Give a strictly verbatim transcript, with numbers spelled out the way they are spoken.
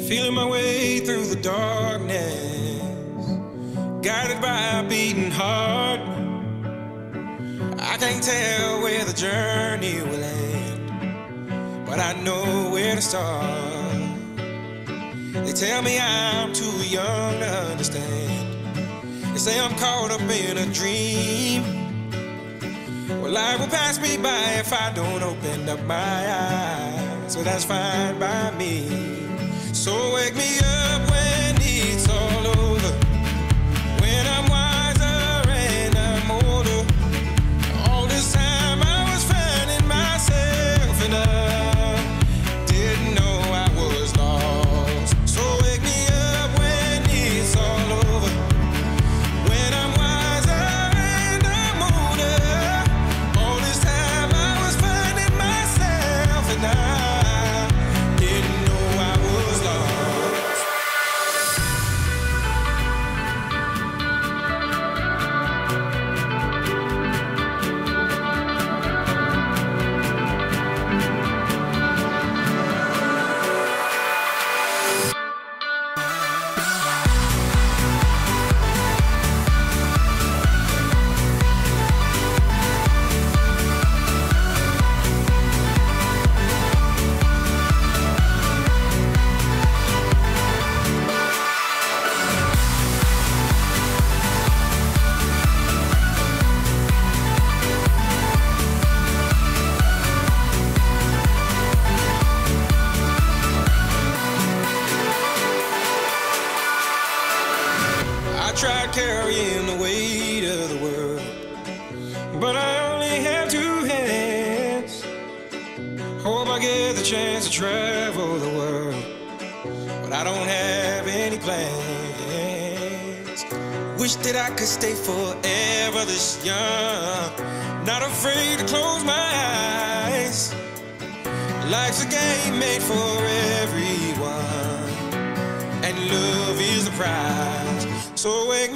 Feeling my way through the darkness, guided by a beating heart. I can't tell where the journey will end, but I know where to start. They tell me I'm too young to understand. They say I'm caught up in a dream. Well, life will pass me by if I don't open up my eyes. So that's fine by me. So wake me up when it's all over, when I'm wiser and I'm older. All this time I was finding myself and I didn't know I was lost. So wake me up when it's all over, when I'm wiser and I'm older. All this time I was finding myself and I didn't know I was lost. I tried carrying the weight of the world, but I only have two hands. Hope I get the chance to travel the world, but I don't have any plans. Wish that I could stay forever this young, not afraid to close my eyes. Life's a game made for everyone, and love is the prize. So wake